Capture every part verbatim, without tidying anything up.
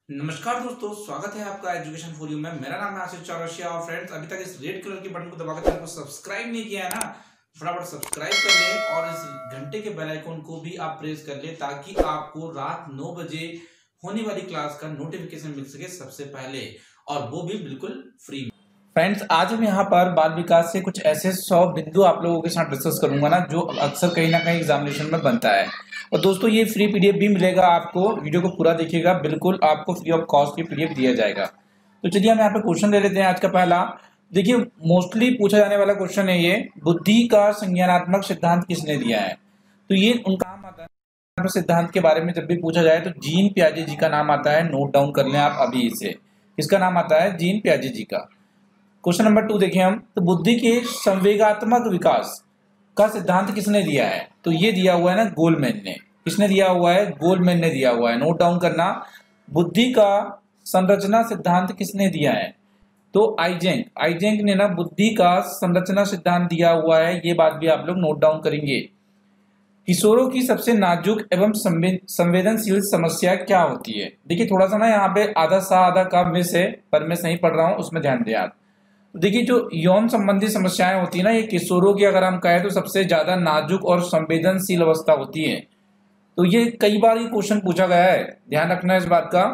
नमस्कार दोस्तों, स्वागत है आपका एजुकेशन फॉर यू में। मेरा नाम है आशीष चौरसिया और फ्रेंड्स, अभी तक इस रेड कलर के बटन को दबाकर चैनल को सब्सक्राइब नहीं किया है ना, फटाफट सब्सक्राइब कर ले और इस घंटे के बेल आइकन को भी आप प्रेस कर ले ताकि आपको रात नौ बजे होने वाली क्लास का नोटिफिकेशन मिल सके सबसे पहले, और वो भी बिल्कुल फ्री। फ्रेंड्स, आज हम यहाँ पर बाल विकास से कुछ ऐसे सौ बिंदु आप लोगों के साथ डिस्कस करूंगा ना, जो अक्सर कहीं ना कहीं एग्जामिनेशन में बनता है। और दोस्तों, ये फ्री पीडीएफ भी मिलेगा आपको, वीडियो को पूरा देखिएगा, बिल्कुल आपको फ्री ऑफ कॉस्ट की पीडीएफ दिया जाएगा। तो चलिए हम यहाँ पे क्वेश्चन ले लेते हैं आज का पहला। देखिए, मोस्टली पूछा जाने वाला क्वेश्चन है ये, बुद्धि का संज्ञानात्मक सिद्धांत किसने दिया है। तो ये उनका नाम आता है सिद्धांत के बारे में जब भी पूछा जाए तो जीन पियाजे जी का नाम आता है। नोट डाउन कर लें आप अभी इसे, किसका नाम आता है? जीन पियाजे जी का। क्वेश्चन नंबर टू देखें हम, तो बुद्धि के संवेगात्मक विकास का सिद्धांत किसने दिया है? तो ये दिया हुआ है ना गोलमैन ने। किसने दिया हुआ है? गोलमैन ने दिया हुआ है। नोट डाउन करना, बुद्धि का संरचना सिद्धांत किसने दिया है? तो आइजेंक आइजेंक ने ना बुद्धि का संरचना सिद्धांत दिया हुआ है। ये बात भी आप लोग नोट डाउन करेंगे। किशोरों की सबसे नाजुक एवं संवेदनशील समस्या क्या होती है? देखिए, थोड़ा सा ना यहाँ पे आधा सा आधा का मिस है, पर मैं सही पढ़ रहा हूँ, उसमें ध्यान दें आप। देखिए, जो यौन संबंधी समस्याएं होती है ना, ये किशोरों की अगर हम कहें तो सबसे ज्यादा नाजुक और संवेदनशील अवस्था होती है। तो ये कई बार ये क्वेश्चन पूछा गया है, ध्यान रखना है इस बात का।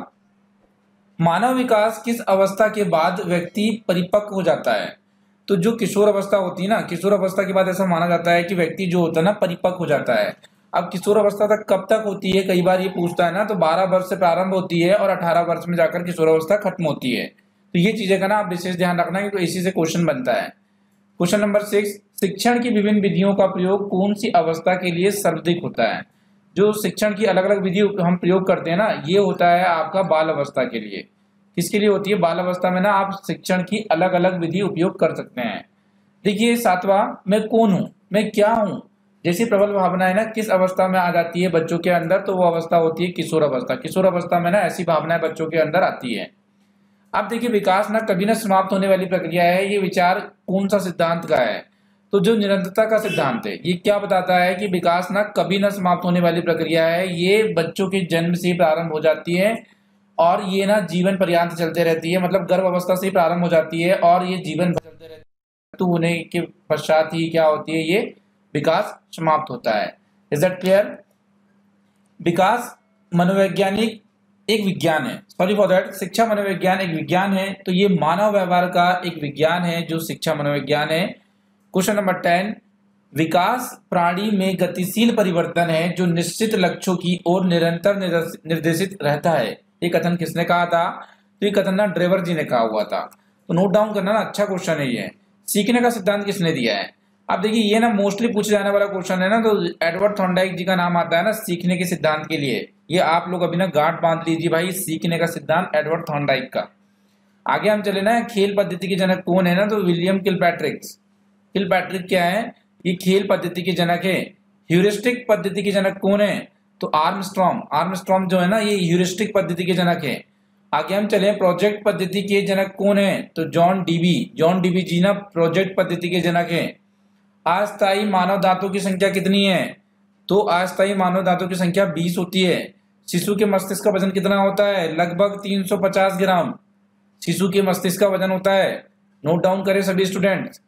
मानव विकास किस अवस्था के बाद व्यक्ति परिपक्व हो जाता है? तो जो किशोर अवस्था होती है ना, किशोर अवस्था के बाद ऐसा माना जाता है कि व्यक्ति जो होता है ना परिपक्व हो जाता है। अब किशोर अवस्था तक कब तक होती है, कई बार ये पूछता है ना, तो बारह वर्ष से प्रारंभ होती है और अठारह वर्ष में जाकर किशोर अवस्था खत्म होती है। तो ये चीजें का ना आप विशेष ध्यान रखना है, क्योंकि इसी से क्वेश्चन बनता है। क्वेश्चन नंबर सिक्स, शिक्षण की विभिन्न विधियों का प्रयोग कौन सी अवस्था के लिए सर्वाधिक होता है? जो शिक्षण की अलग अलग विधि हम प्रयोग करते हैं ना, ये होता है आपका बाल अवस्था के लिए। किसके लिए होती है? बाल अवस्था में ना आप शिक्षण की अलग अलग विधि उपयोग कर सकते हैं। देखिए, सातवां, मैं कौन हूं, मैं क्या हूं, जैसी प्रबल भावना है ना किस अवस्था में आ जाती है बच्चों के अंदर? तो वो अवस्था होती है किशोर अवस्था। किशोर अवस्था में ना ऐसी भावनाएं बच्चों के अंदर आती है। अब देखिए, विकास ना कभी ना समाप्त होने वाली प्रक्रिया है। ये विचार कौन सा सिद्धांत का है? तो जो निरंतरता का सिद्धांत है, ये क्या बताता है कि विकास ना कभी ना समाप्त होने वाली प्रक्रिया है। ये बच्चों के जन्म से प्रारंभ हो जाती है और ये ना जीवन पर्यंत चलते रहती है। मतलब गर्भ अवस्था से प्रारंभ हो जाती है और ये जीवन भर चलते रहती है। तो होने के पश्चात ही क्या होती है? ये विकास समाप्त होता है। Is that clear? विकास मनोवैज्ञानिक एक विज्ञान है, सॉरी फॉर दैट, शिक्षा मनोविज्ञान एक विज्ञान है। तो ये मानव व्यवहार का एक विज्ञान है जो शिक्षा मनोविज्ञान है। क्वेश्चन नंबर टेन, विकास प्राणी में गतिशील परिवर्तन है जो निश्चित लक्ष्यों की ओर निरंतर निर्देशित रहता है। ये कथन किसने कहा था? तो ये कथन ना ड्रेवर जी ने कहा हुआ था। तो नोट डाउन करना ना, अच्छा क्वेश्चन है ये। सीखने का सिद्धांत किसने दिया है? अब देखिए, ये ना मोस्टली पूछे जाने वाला क्वेश्चन है ना, तो एडवर्ड थॉर्नडाइक जी का नाम आता है ना सीखने के सिद्धांत के लिए। ये आप लोग अभी ना गांठ बांध लीजिए भाई, सीखने का सिद्धांत एडवर्ड थॉर्नडाइक का। आगे हम चले ना, खेल पद्धति के जनक कौन है ना, तो विलियम किलपैट्रिक। किलपैट्रिक क्या है? ये खेल पद्धति के जनक है। ह्यूरिस्टिक पद्धति के जनक कौन है? तो आर्मस्ट्रॉन्ग। आर्मस्ट्रॉन्ग जो है ना, ये ह्यूरिस्टिक पद्धति के जनक है। आगे हम चले, प्रोजेक्ट पद्धति के जनक कौन है? तो John Dewey. John Dewey ji ना प्रोजेक्ट पद्धति के जनक है। अस्थायी मानव दांतों की संख्या कितनी है? तो अस्थायी मानव दांतों की संख्या बीस होती है। शिशु के मस्तिष्क का वजन कितना होता है? लगभग तीन सौ पचास ग्राम शिशु के मस्तिष्क का वजन होता है। नोट डाउन करें सभी स्टूडेंट्स।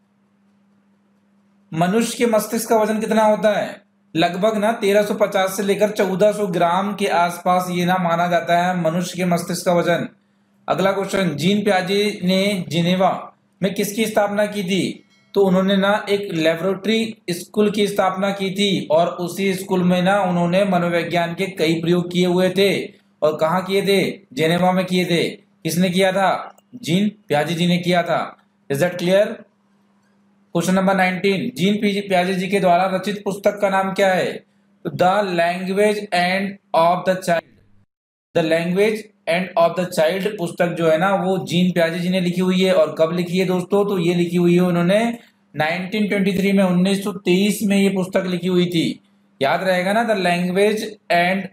मनुष्य के मस्तिष्क का वजन कितना होता है? लगभग ना तेरह सौ पचास से लेकर चौदह सौ ग्राम के आसपास ये ना माना जाता है मनुष्य के मस्तिष्क का वजन। अगला क्वेश्चन, जीन पियाजे ने जिनेवा में किसकी स्थापना की थी? तो उन्होंने ना एक लेबोरेटरी स्कूल की स्थापना की थी और उसी स्कूल में ना उन्होंने मनोविज्ञान के कई प्रयोग किए हुए थे। और कहाँ किए थे? जेनेवा में किए थे। किसने किया था? जीन पियाजे जी ने किया था। Is that clear? Question number nineteen, Jean पियाजे जी के द्वारा रचित पुस्तक का नाम क्या है? तो the language and of the child. The language and of the child पुस्तक जो है ना, वो जीन पियाजे जी ने लिखी हुई है। और कब लिखी है दोस्तों? तो ये लिखी हुई है उन्होंने नाइनटीन ट्वेंटी थ्री में, उन्नीस सौ तेईस में ये पुस्तक लिखी हुई थी। याद रहेगा ना, द लैंग्वेज एंड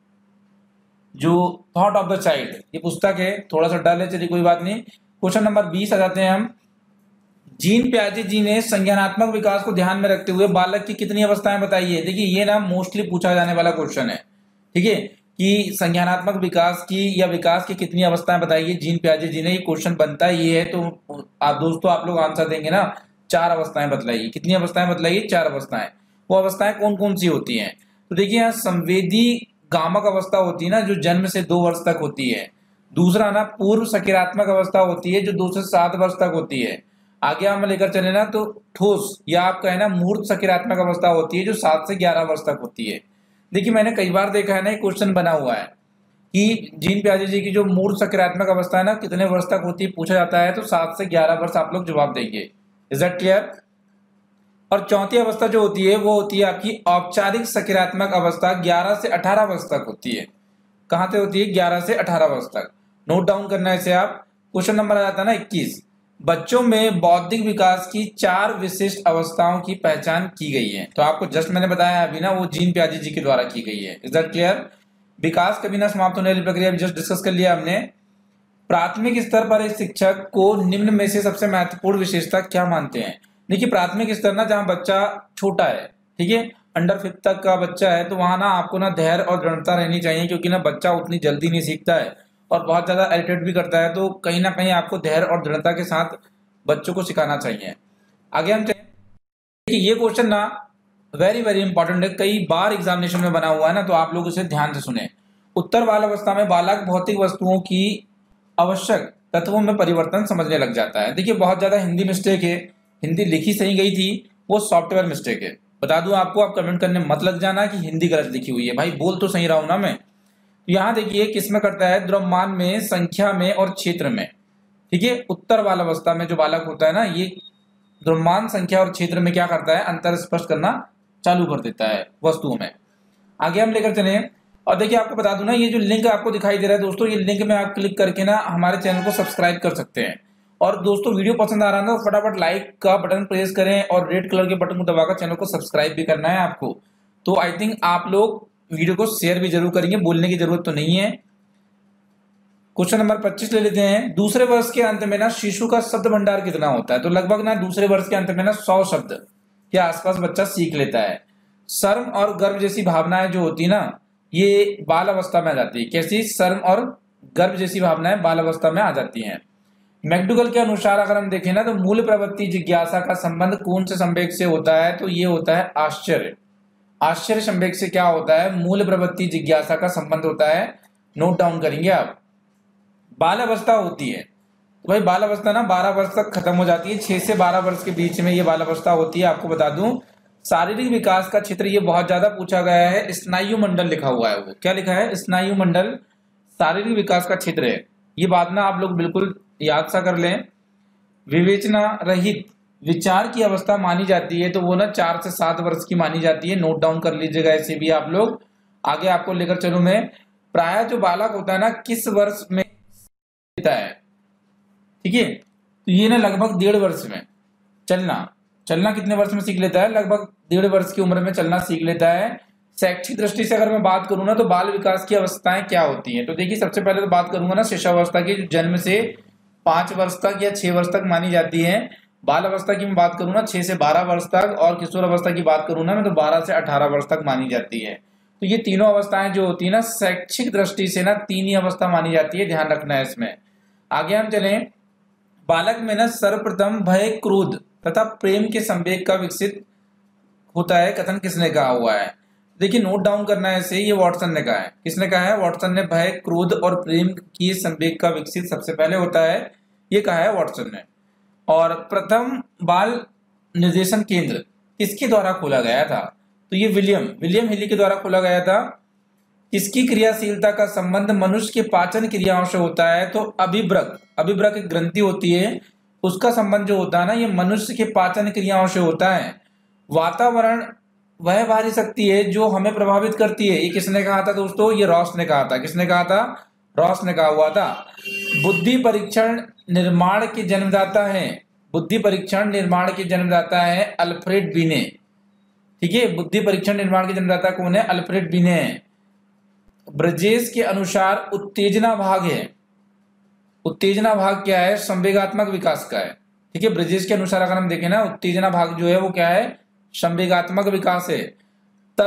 जो थॉट ऑफ द चाइल्ड, ये पुस्तक है। थोड़ा सा डल है, चलिए कोई बात नहीं। क्वेश्चन नंबर बीस आ जाते हैं हम। जीन पियाजे जी ने संज्ञानात्मक विकास को ध्यान में रखते हुए बालक की कितनी अवस्थाएं बताई है? देखिए, ये ना मोस्टली पूछा जाने वाला क्वेश्चन है, ठीक है। कि संज्ञानात्मक विकास की या विकास की कितनी अवस्थाएं बताइए जीन पियाजे जी ने। ये क्वेश्चन बनता ये है, तो आप दोस्तों आप लोग आंसर देंगे ना, चार अवस्थाएं बतलाइए। कितनी अवस्थाएं बतलाइए? चार अवस्थाएं। वो अवस्थाएं कौन कौन सी होती हैं? तो देखिए यहाँ संवेदी गामक अवस्था होती है ना, जो जन्म से दो वर्ष तक होती है। दूसरा ना पूर्व सकारात्मक अवस्था होती है, जो दो से सात वर्ष तक होती है। आगे हम लेकर चले ना तो ठोस या आप कहें ना मूर्त सकारात्मक अवस्था होती है, जो सात से ग्यारह वर्ष तक होती है। देखिए मैंने कई बार देखा है ना, एक क्वेश्चन बना हुआ है कि जीन पियाजे जी की जो मूर्त सकारात्मक अवस्था है ना कितने वर्ष तक होती है, पूछा जाता है तो सात से ग्यारह वर्ष आप लोग जवाब देंगे। Is that clear? और चौथी अवस्था जो होती है वो होती है आपकी औपचारिक सकारात्मक अवस्था, ग्यारह से अठारह वर्ष तक होती है। कहां से होती है? ग्यारह से अठारह वर्ष तक। नोट डाउन करना है इसे आप। क्वेश्चन नंबर आ जाता है ना इक्कीस। बच्चों में बौद्धिक विकास की चार विशिष्ट अवस्थाओं की पहचान की गई है। तो आपको जस्ट मैंने बताया अभी ना, वो जीन पियाजे जी के द्वारा की गई है। Is that clear? विकास कभी ना समाप्त होने वाली प्रक्रिया जस्ट डिस्कस कर लिया हमने। प्राथमिक स्तर पर एक शिक्षक को निम्न में से सबसे महत्वपूर्ण विशेषता क्या मानते हैं? देखिए प्राथमिक स्तर ना जहाँ बच्चा छोटा है, ठीक है, अंडर फिफ्थ तक का बच्चा है, तो वहां ना आपको ना धैर्य और दृढ़ता रहनी चाहिए, क्योंकि ना बच्चा उतनी जल्दी नहीं सीखता है और बहुत ज्यादा इरिटेट भी करता है। तो कहीं ना कहीं आपको धैर्य और दृढ़ता के साथ बच्चों को सिखाना चाहिए। आगे हम देखिए ये क्वेश्चन ना वेरी वेरी इंपॉर्टेंट है, कई बार एग्जामिनेशन में बना हुआ है ना, तो आप लोग इसे ध्यान से सुने। उत्तर बाल अवस्था में बालक भौतिक वस्तुओं की आवश्यक तत्वों में परिवर्तन समझने लग जाता है। देखिए बहुत ज्यादा हिंदी मिस्टेक है, हिंदी लिखी सही गई थी, वो सॉफ्टवेयर मिस्टेक है। बता दूं आपको, आप कमेंट करने मत लग जाना कि हिंदी गलत लिखी हुई है, भाई बोल तो सही रहा हूं ना मैं। यहाँ देखिए किसमें करता है? द्रव्यमान में, संख्या में और क्षेत्र में, ठीक है। उत्तर बाल अवस्था में जो बालक होता है ना, ये द्रव्यमान, संख्या और क्षेत्र में क्या करता है? अंतर स्पष्ट करना चालू कर देता है वस्तुओं में। आगे हम लेकर चले और देखिए आपको बता दूं ना, ये जो लिंक आपको दिखाई दे रहा है दोस्तों, ये लिंक में आप क्लिक करके ना हमारे चैनल को सब्सक्राइब कर सकते हैं। और दोस्तों वीडियो पसंद आ रहा है ना, तो फटाफट लाइक का बटन प्रेस करें और रेड कलर के बटन को दबाकर चैनल को सब्सक्राइब भी करना है आपको। तो आई थिंक आप लोग वीडियो को शेयर भी जरूर करेंगे, बोलने की जरूरत तो नहीं है। क्वेश्चन नंबर पच्चीस ले लेते हैं। दूसरे वर्ष के अंत में ना शिशु का शब्द भंडार कितना होता है? तो लगभग ना दूसरे वर्ष के अंत में ना सौ शब्द के आसपास बच्चा सीख लेता है। शर्म और गर्व जैसी भावनाएं जो होती है ना, ये बाल अवस्था में आ जाती है। कैसी? शर्म और गर्व जैसी भावनाएं बाल अवस्था में आ जाती हैं। मैकडूगल के अनुसार अगर हम देखें ना, तो मूल प्रवृत्ति जिज्ञासा का संबंध कौन से संवेग से होता है? तो ये होता है आश्चर्य। आश्चर्य संवेग से क्या होता है? मूल प्रवृत्ति जिज्ञासा का संबंध होता है। नोट डाउन करेंगे आप। बाल अवस्था होती है तो भाई बाल अवस्था ना बारह वर्ष तक खत्म हो जाती है, छह से बारह वर्ष के बीच में ये बाल अवस्था होती है। आपको बता दूं शारीरिक विकास का क्षेत्र ये बहुत ज्यादा पूछा गया है, स्नायु मंडल लिखा हुआ है। वो क्या लिखा है? स्नायु मंडल शारीरिक विकास का क्षेत्र है। ये बात ना आप लोग बिल्कुल याद सा कर लें। विवेचना रहित विचार की अवस्था मानी जाती है, तो वो ना चार से सात वर्ष की मानी जाती है। नोट डाउन कर लीजिएगा इसे भी आप लोग। आगे आपको लेकर चलूं मैं। प्राय जो बालक होता है ना किस वर्ष में लेता है, ठीक है, तो ये ना लगभग डेढ़ वर्ष में चलना चलना कितने वर्ष में सीख लेता है? लगभग डेढ़ वर्ष की उम्र में चलना सीख लेता है। शैक्षिक दृष्टि से अगर मैं बात करूं ना, तो बाल विकास की अवस्थाएं क्या होती हैं? तो देखिए सबसे पहले तो बात करूंगा ना शिशुअवस्था की, जो जन्म से पांच वर्ष तक या छह वर्ष तक मानी जाती है। बाल अवस्था की मैं बात करूं ना छह से बारह वर्ष तक, और किशोर अवस्था की बात करूं ना मैं तो बारह से अठारह वर्ष तक मानी जाती है। तो ये तीनों अवस्थाएं जो होती है ना शैक्षिक दृष्टि से ना तीन ही अवस्था मानी जाती है, ध्यान रखना है इसमें। आगे हम चलें। बालक में ना सर्वप्रथम भय, क्रोध तथा प्रेम के संवेग का विकसित होता है। कथन किसने कहा हुआ है? देखिए नोट डाउन करना है इसे, ये वॉटसन ने कहा है। किसने कहा है? वॉटसन ने भय, क्रोध और प्रेम की संवेग का विकसित सबसे पहले होता है, ये कहा है वॉटसन ने। और प्रथम बाल निर्देशन केंद्र किसके द्वारा खोला गया था? तो ये विलियम विलियम हिली के द्वारा खोला गया था। किसकी क्रियाशीलता का संबंध मनुष्य के पाचन क्रियाओं से होता है? तो अभिब्रक अभिब्रक एक ग्रंथि होती है, उसका संबंध जो होता है ना ये मनुष्य के पाचन क्रियाओं से होता है। वातावरण वह बाहरी शक्ति है जो हमें प्रभावित करती है, ये किसने कहा था दोस्तों? ये रॉस ने कहा था। किसने कहा था? रॉस ने कहा हुआ था। बुद्धि परीक्षण निर्माण के जन्मदाता है बुद्धि परीक्षण निर्माण के जन्मदाता है अल्फ्रेड बीने, ठीक है। बुद्धि परीक्षण निर्माण के जन्मदाता कौन है? अल्फ्रेड बीने है। ब्रजेश के अनुसार उत्तेजना भाग है, उत्तेजना भाग क्या है? संवेगात्मक विकास का है, ठीक है। ब्रजेश के अनुसार अगर हम देखें ना, उत्तेजना भाग जो है वो क्या है? संवेगात्मक विकास है। तर्क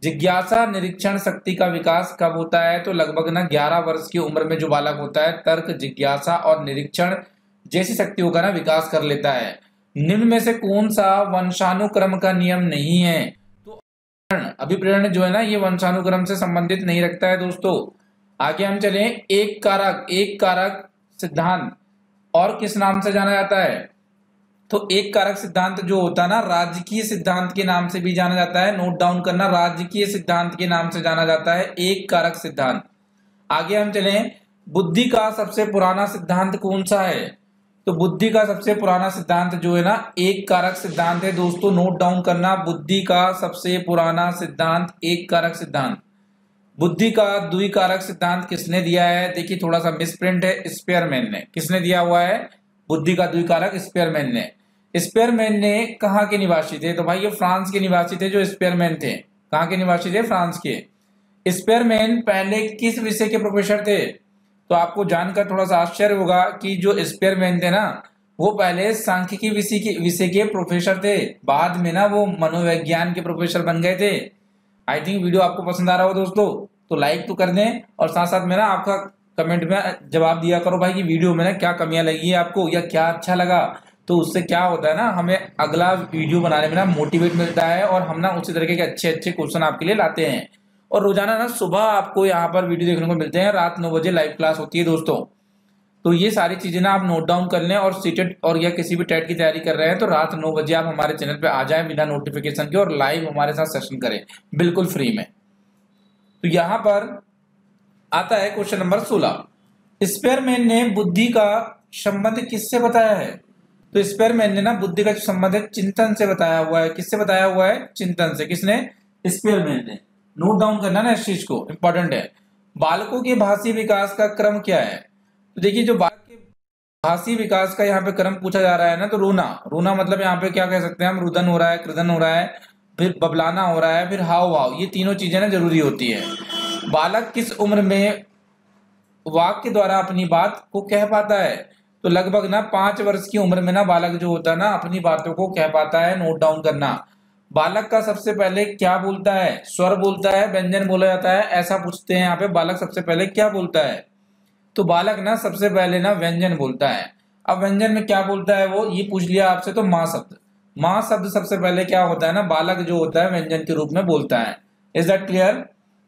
जिज्ञासा निरीक्षण शक्ति का विकास कब होता है? तो लगभग ना ग्यारह वर्ष की उम्र में जो बालक होता है तर्क, जिज्ञासा और निरीक्षण जैसी शक्तियों का ना विकास कर लेता है। निम्न में से कौन सा वंशानुक्रम का नियम नहीं है? तो अभिप्रेरण जो है ना ये वंशानुक्रम से संबंधित नहीं रखता है दोस्तों। आगे हम चलें, एक कारक एक कारक सिद्धांत और किस नाम से जाना जाता है? तो एक कारक सिद्धांत जो होता है ना राजकीय सिद्धांत के नाम से भी जाना जाता है। नोट डाउन करना, राजकीय सिद्धांत के नाम से जाना जाता है एक कारक सिद्धांत। आगे हम चलें, बुद्धि का सबसे पुराना सिद्धांत कौन सा है? तो बुद्धि का सबसे पुराना सिद्धांत जो है ना एक कारक सिद्धांत है दोस्तों। नोट डाउन करना, बुद्धि का सबसे पुराना सिद्धांत एक कारक सिद्धांत। बुद्धि का द्विकारक सिद्धांत किसने दिया है? देखिए थोड़ा सा मिसप्रिंट है, स्पेयरमैन ने। किसने दिया हुआ है बुद्धि का द्विकारक? स्पेयरमैन ने। स्पेयरमैन ने कहाँ के निवासी थे? तो भाई ये फ्रांस के निवासी थे जो स्पेयरमैन थे। कहाँ के निवासी थे? फ्रांस के। स्पेयरमैन पहले किस विषय के प्रोफेसर थे? तो आपको जानकर थोड़ा सा आश्चर्य होगा कि जो स्पेयरमैन थे ना वो पहले सांख्यिकी विषय के विषय के प्रोफेसर थे, बाद में ना वो मनोविज्ञान के प्रोफेसर बन गए थे। आई थिंक वीडियो आपको पसंद आ रहा हो दोस्तों, तो लाइक तो कर दें और साथ साथ में ना आपका कमेंट में जवाब दिया करो भाई कि वीडियो में ना क्या कमियां लगी है आपको या क्या अच्छा लगा। तो उससे क्या होता है ना हमें अगला वीडियो बनाने में ना मोटिवेट मिलता है और हम ना उसी तरीके के अच्छे अच्छे क्वेश्चन आपके लिए लाते हैं। और रोजाना ना सुबह आपको यहाँ पर वीडियो देखने को मिलते हैं, रात नौ बजे लाइव क्लास होती है दोस्तों। तो ये सारी चीजें ना आप नोट डाउन कर लें और सीटेट और या किसी भी टेट की तैयारी कर रहे हैं तो रात नौ बजे आप हमारे चैनल पे आ जाएं बिना नोटिफिकेशन के और लाइव हमारे साथ सेशन करें बिल्कुल फ्री में। तो यहाँ पर आता है क्वेश्चन नंबर सोलह, स्पेयरमैन ने बुद्धि का संबंध किससे बताया है? तो स्पेयरमैन ने ना बुद्धि का संबंध चिंतन से बताया हुआ है। किससे बताया हुआ है? चिंतन से। किसने? स्पेयरमैन ने। नोट डाउन करना ना इस चीज को, इंपॉर्टेंट है। बालकों के भाषी विकास का क्रम क्या है? तो देखिए जो बालक के भाषी विकास का यहाँ पे क्रम पूछा जा रहा है ना, तो रोना रोना मतलब यहाँ पे क्या कह सकते हैं हम, रुदन हो रहा है, कृदन हो रहा है, फिर बबलाना हो रहा है, फिर हाव भाव, ये तीनों चीजें ना जरूरी होती है। बालक किस उम्र में वाक्य द्वारा अपनी बात को कह पाता है? तो लगभग ना पांच वर्ष की उम्र में ना बालक जो होता है ना अपनी बातों को कह पाता है। नोट डाउन करना। बालक का सबसे पहले क्या बोलता है? स्वर बोलता है, व्यंजन बोला जाता है, ऐसा पूछते हैं यहाँ पे। बालक सबसे पहले क्या बोलता है? तो बालक ना सबसे पहले ना व्यंजन बोलता है। अब व्यंजन में क्या बोलता है वो, ये पूछ लिया आपसे, तो माँ शब्द। माँ शब्द सबसे पहले क्या होता है ना, बालक जो होता है व्यंजन के रूप में बोलता है। Is that clear?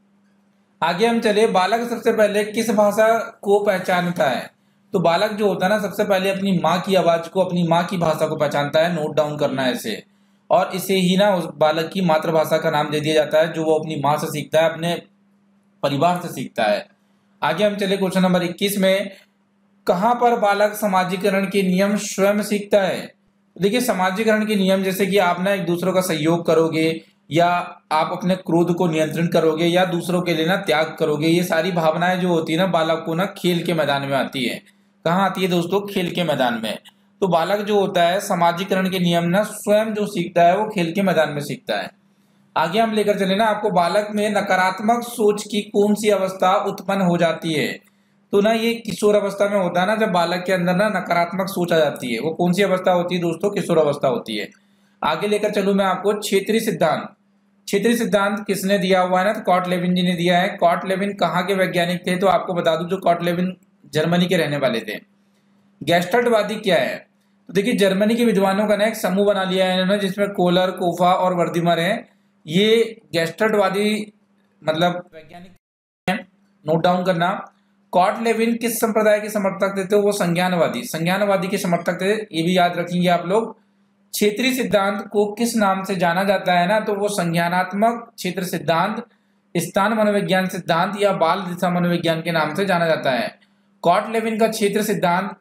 आगे हम चले, बालक सबसे पहले किस भाषा को पहचानता है? तो बालक जो होता है ना सबसे पहले अपनी माँ की आवाज को, अपनी माँ की भाषा को पहचानता है। नोट डाउन करना है इसे। और इसे ही ना उस बालक की मातृभाषा का नाम दे दिया जाता है जो वो अपनी माँ से सीखता है, अपने परिवार से सीखता है। आगे हम चले क्वेश्चन नंबर इक्कीस में, कहां पर बालक सामाजिकरण के नियम स्वयं सीखता है? देखिए सामाजिकरण के नियम जैसे कि आप ना एक दूसरों का सहयोग करोगे या आप अपने क्रोध को नियंत्रण करोगे या दूसरों के लिए ना त्याग करोगे, ये सारी भावनाएं जो होती है ना बालक को ना खेल के मैदान में आती है। कहाँ आती है दोस्तों? खेल के मैदान में। तो बालक जो होता है सामाजिकरण के नियम ना स्वयं जो सीखता है वो खेल के मैदान में सीखता है। आगे हम लेकर चले ना आपको, बालक में नकारात्मक सोच की कौन सी अवस्था उत्पन्न हो जाती है? तो ना ये किशोर अवस्था में होता है ना, जब बालक के अंदर ना नकारात्मक सोच आ जाती है। वो कौन सी अवस्था होती है दोस्तों? किशोर अवस्था होती है। आगे लेकर चलूं मैं आपको, क्षेत्रीय सिद्धांत। क्षेत्रीय सिद्धांत किसने दिया हुआ है ना, तो कॉटलेविन जी ने दिया है। कॉटलेविन कहाँ के वैज्ञानिक थे? तो आपको बता दूं जो कॉटलेविन जर्मनी के रहने वाले थे। गेस्टल्टवादी क्या है? तो देखिए जर्मनी के विद्वानों का ना एक समूह बना लिया है इन्होंने जिसमें कोलर, कोफा और वर्दिमर है। ये गेस्टल्टवादी मतलब वैज्ञानिक हैं। नोट डाउन करना। कॉटलेविन किस संप्रदाय के समर्थक थे? तो वो संज्ञानवादी संज्ञानवादी के समर्थक थे, ये भी याद रखेंगे आप लोग। क्षेत्रीय सिद्धांत को किस नाम से जाना जाता है ना, तो वो संज्ञानात्मक क्षेत्र सिद्धांत, स्थान मनोविज्ञान सिद्धांत या बाल दिशा मनोविज्ञान के नाम से जाना जाता है। कॉटलेविन का क्षेत्र सिद्धांत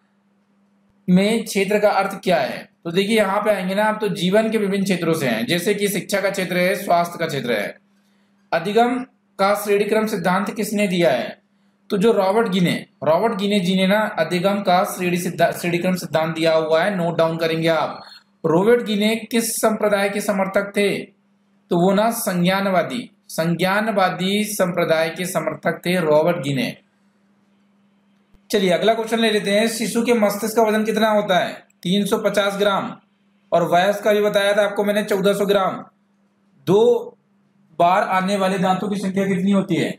में क्षेत्र का अर्थ क्या है? तो देखिए यहाँ पे आएंगे ना आप, तो जीवन के विभिन्न क्षेत्रों से हैं, जैसे कि शिक्षा का क्षेत्र है, स्वास्थ्य का क्षेत्र है। अधिगम का श्रेणीक्रम सिद्धांत किसने दिया है? तो जो रॉबर्ट गिने रॉबर्ट गिने जी ने ना अधिगम का श्रेणी सिद्धांत श्रेणीक्रम सिद्धांत दिया हुआ है। नोट डाउन करेंगे आप। रॉबर्ट गिने किस संप्रदाय के समर्थक थे? तो वो ना संज्ञानवादी संज्ञानवादी संप्रदाय के समर्थक थे रॉबर्ट गिने। चलिए अगला क्वेश्चन ले लेते हैं। शिशु के मस्तिष्क का वजन कितना होता है? तीन सौ पचास ग्राम। और वयस्क का भी बताया था आपको मैंने चौदह सौ ग्राम। दो बार आने वाले दांतों की संख्या कितनी होती है?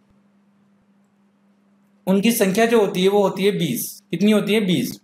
उनकी संख्या जो होती है वो होती है बीस। कितनी होती है? बीस।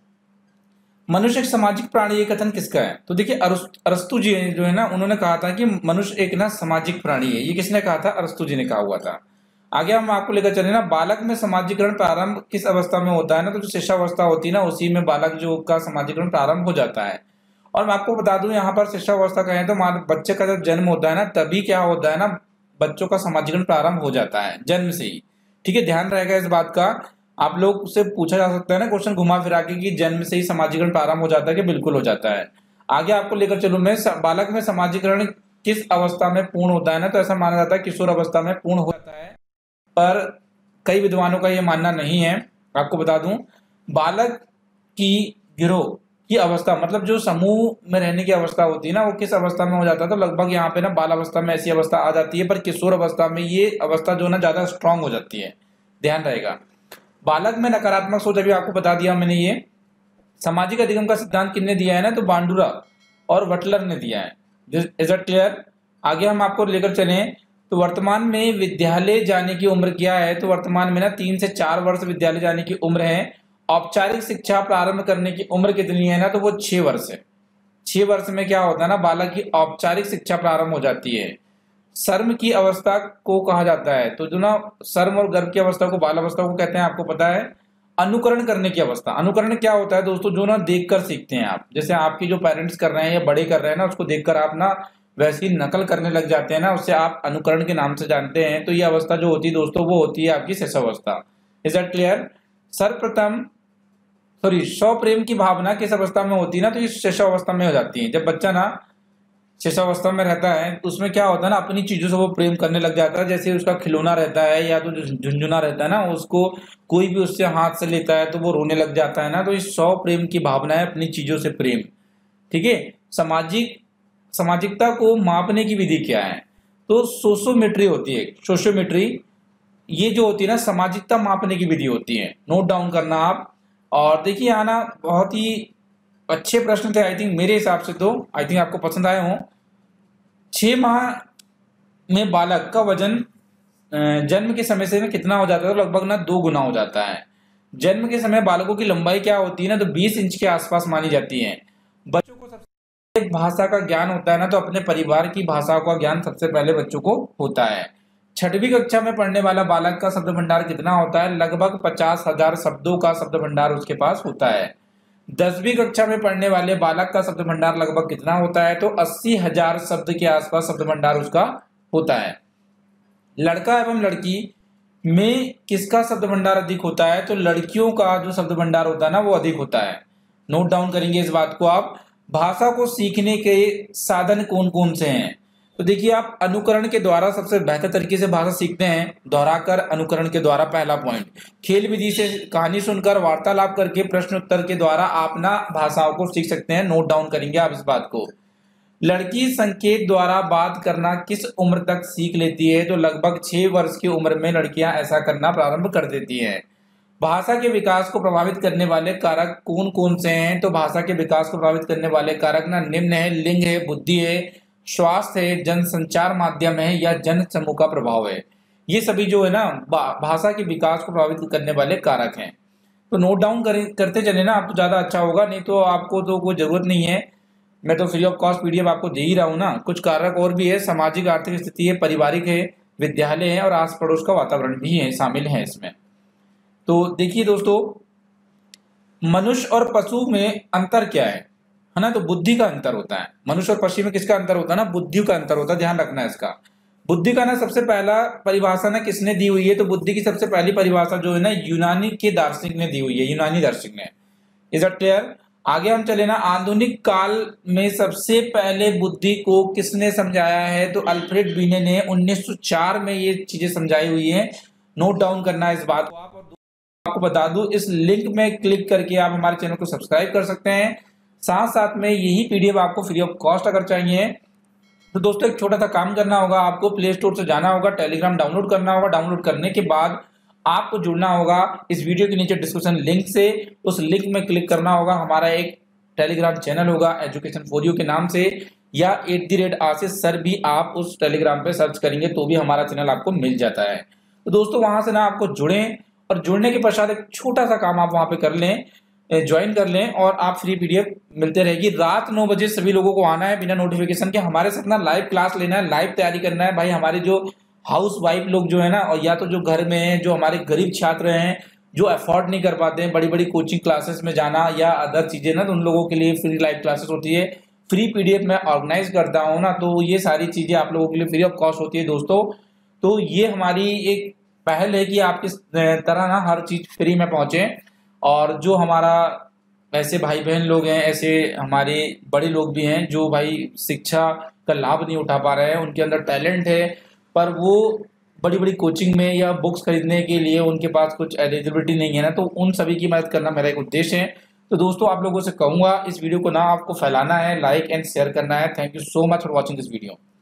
मनुष्य एक सामाजिक प्राणी, ये कथन किसका है? तो देखिए अरस्तु जी जो है ना, उन्होंने कहा था कि मनुष्य एक ना सामाजिक प्राणी है। ये किसने कहा था? अरस्तु जी ने कहा हुआ था। आगे हम आपको लेकर चले ना, बालक में समाजीकरण प्रारंभ किस अवस्था में होता है ना, तो जो शिशावस्था होती है ना, उसी में बालक जो का समाजीकरण प्रारंभ हो जाता है। और मैं आपको बता दूं यहाँ पर शिशावस्था कहें तो बच्चे का जब जन्म होता है ना, तभी क्या होता है ना, बच्चों का समाजीकरण प्रारंभ हो जाता है जन्म से ही। ठीक है, ध्यान रहेगा इस बात का। आप लोग से पूछा जा सकता है ना क्वेश्चन घुमा फिरा के कि जन्म से ही समाजीकरण प्रारंभ हो जाता है कि बिल्कुल हो जाता है। आगे आपको लेकर चलूं मैं, बालक में समाजीकरण किस अवस्था में पूर्ण होता है ना, तो ऐसा माना जाता है किशोर अवस्था में पूर्ण हो जाता है, पर कई विद्वानों का यह मानना नहीं है। आपको बता दूं, बालक की गिरोह की अवस्था मतलब जो समूह में रहने की अवस्था होती है ना, वो किस अवस्था में हो जाता है, तो लगभग यहाँ पे ना बाल अवस्था में ऐसी अवस्था आ जाती है, पर किशोर अवस्था में ये अवस्था जो ना ज्यादा स्ट्रांग हो जाती है। ध्यान रहेगा। बालक में नकारात्मक सोच, अभी आपको बता दिया मैंने। ये सामाजिक अधिगम का सिद्धांत किसने दिया है ना, तो बांडुरा और बटलर ने दिया है। Is it clear? आगे हम आपको लेकर चले तो वर्तमान में विद्यालय जाने की उम्र क्या है, तो वर्तमान में ना तीन से चार वर्ष विद्यालय जाने की उम्र है। औपचारिक शिक्षा प्रारंभ करने की उम्र कितनी है ना, तो वो छह वर्ष है। छह वर्ष में क्या होता है ना, बालक की औपचारिक शिक्षा प्रारंभ हो जाती है। शर्म की अवस्था को कहा जाता है, तो जो ना शर्म और गर्भ की अवस्था को बाल अवस्था को कहते हैं, आपको पता है। अनुकरण करने की अवस्था, अनुकरण क्या होता है दोस्तों, जो ना देखकर सीखते हैं आप, जैसे आपकी जो पेरेंट्स कर रहे हैं या बड़े कर रहे हैं ना, उसको देखकर आप ना वैसी नकल करने लग जाते हैं ना, उससे आप अनुकरण के नाम से जानते हैं। तो ये अवस्था जो होती है दोस्तों, वो होती है आपकी शिशावस्था। Is that clear? सर्वप्रथम सॉरी स्वप्रेम की भावना किस अवस्था में होती है ना, तो ये शिशावस्था में हो जाती है। जब बच्चा ना शिशावस्था में रहता है तो उसमें क्या होता है ना, अपनी चीजों से वो प्रेम करने लग जाता है। जैसे उसका खिलौना रहता है या तो झुंझुना रहता है ना, उसको कोई भी उससे हाथ से लेता है तो वो रोने लग जाता है ना, तो ये सौ प्रेम की भावना है, अपनी चीजों से प्रेम। ठीक है। सामाजिक सामाजिकता को मापने की विधि क्या है, तो सोशियोमेट्री होती है। सोशियोमेट्री ये जो होती है ना, सामाजिकता मापने की विधि होती है। नोट डाउन करना आप। और देखिए यहाँ ना बहुत ही अच्छे प्रश्न थे, आई थिंक मेरे हिसाब से तो आई थिंक आपको पसंद आए हों। छह माह में बालक का वजन जन्म के समय से ना कितना हो जाता है, तो लगभग ना दो गुना हो जाता है। जन्म के समय बालकों की लंबाई क्या होती है ना, तो बीस इंच के आसपास मानी जाती है। बच्चों को सबसे भाषा का ज्ञान होता है ना, तो अपने परिवार की भाषाओं का ज्ञान सबसे पहले बच्चों को होता है। छठवीं कक्षा में पढ़ने वाला बालक का शब्द भंडार कितना होता है, लगभग पचास हजार शब्दों का शब्द भंडार उसके पास होता है। दसवीं कक्षा में पढ़ने वाले बालक का शब्द भंडार लगभग कितना होता है, तो अस्सी हजार शब्द के आसपास शब्द भंडार उसका होता है। लड़का एवं लड़की में किसका शब्द भंडार अधिक होता है, तो लड़कियों का जो शब्द भंडार होता है ना, वो अधिक होता है। नोट डाउन करेंगे इस बात को आप। भाषा को सीखने के साधन कौन कौन से हैं, तो देखिए आप अनुकरण के द्वारा सबसे बेहतर तरीके से भाषा सीखते हैं, दोहराकर अनुकरण के द्वारा, पहला पॉइंट। खेल विधि से कहानी सुनकर, वार्तालाप करके, प्रश्न उत्तर के द्वारा आप ना भाषाओं को सीख सकते हैं। नोट डाउन करेंगे आप इस बात को। लड़की संकेत द्वारा बात करना किस उम्र तक सीख लेती है, तो लगभग छह वर्ष की उम्र में लड़कियां ऐसा करना प्रारंभ कर देती हैं। भाषा के विकास को प्रभावित करने वाले कारक कौन कौन से हैं, तो भाषा के विकास को प्रभावित करने वाले कारक ना निम्न है, लिंग है, बुद्धि है, स्वास्थ्य है, जनसंचार माध्यम है, या जन समूह का प्रभाव है। ये सभी जो है ना भाषा के विकास को प्रभावित करने वाले कारक हैं। तो नोट डाउन करते चले ना आप, तो ज्यादा अच्छा होगा, नहीं तो आपको तो कोई जरूरत नहीं है, मैं तो फ्री ऑफ कॉस्ट पीडीएफ आपको दे ही रहा हूँ ना। कुछ कारक और भी है, सामाजिक आर्थिक स्थिति है, पारिवारिक है, विद्यालय है, और आस पड़ोस का वातावरण भी है, शामिल है इसमें। तो देखिए दोस्तों, मनुष्य और पशु में अंतर क्या है है ना, तो बुद्धि का अंतर होता है। मनुष्य और पशु में किसका अंतर होता है ना, बुद्धि का अंतर होता है, ध्यान रखना है इसका। बुद्धि का ना सबसे पहला परिभाषा ना किसने दी हुई है, तो बुद्धि की सबसे पहली परिभाषा जो है ना यूनानी के दार्शनिक ने दी हुई है, यूनानी दार्शनिक ने। Is it clear? आगे हम चले ना, आधुनिक काल में सबसे पहले बुद्धि को किसने समझाया है, तो अल्फ्रेड बीने ने उन्नीस सौ चार में ये चीजें समझाई हुई है। नोट डाउन करना है इस बात को आप। और आपको बता दूं, इस लिंक में क्लिक करके आप हमारे चैनल को सब्सक्राइब कर सकते हैं। साथ साथ में यही पीडीएफ आपको फ्री ऑफ कॉस्ट अगर चाहिए, तो दोस्तों एक छोटा सा काम करना होगा, आपको प्ले स्टोर से जाना होगा, टेलीग्राम डाउनलोड करना होगा। डाउनलोड करने के बाद आपको जुड़ना होगा इस वीडियो के नीचे डिस्क्रिप्शन लिंक से, उस लिंक में क्लिक करना होगा। हमारा एक टेलीग्राम चैनल होगा एजुकेशन फॉर यू के नाम से, या at the rate Ashish sir भी आप उस टेलीग्राम पे सर्च करेंगे तो भी हमारा चैनल आपको मिल जाता है। तो दोस्तों वहां से ना आपको जुड़ें और जुड़ने के पश्चात एक छोटा सा काम आप वहां पे कर लें, ज्वाइन कर लें और आप फ्री पीडीएफ मिलते रहेगी। रात नौ बजे सभी लोगों को आना है बिना नोटिफिकेशन के, हमारे साथ ना लाइव क्लास लेना है, लाइव तैयारी करना है। भाई हमारे जो हाउस वाइफ लोग जो है ना, और या तो जो घर में हैं, जो हमारे गरीब छात्र हैं जो अफोर्ड नहीं कर पाते हैं बड़ी बड़ी कोचिंग क्लासेस में जाना या अदर चीजें ना, तो उन लोगों के लिए फ्री लाइव क्लासेस होती है। फ्री पीडीएफ मैं ऑर्गेनाइज करता हूँ ना, तो ये सारी चीजें आप लोगों के लिए फ्री ऑफ कॉस्ट होती है दोस्तों। तो ये हमारी एक पहल है कि आपकी तरह ना हर चीज फ्री में पहुंचे। और जो हमारा ऐसे भाई बहन लोग हैं, ऐसे हमारे बड़े लोग भी हैं जो भाई शिक्षा का लाभ नहीं उठा पा रहे हैं, उनके अंदर टैलेंट है पर वो बड़ी बड़ी कोचिंग में या बुक्स खरीदने के लिए उनके पास कुछ एलिजिबिलिटी नहीं है ना, तो उन सभी की मदद करना मेरा एक उद्देश्य है। तो दोस्तों आप लोगों से कहूंगा इस वीडियो को ना आपको फैलाना है, लाइक एंड शेयर करना है। Thank you so much for watching this video.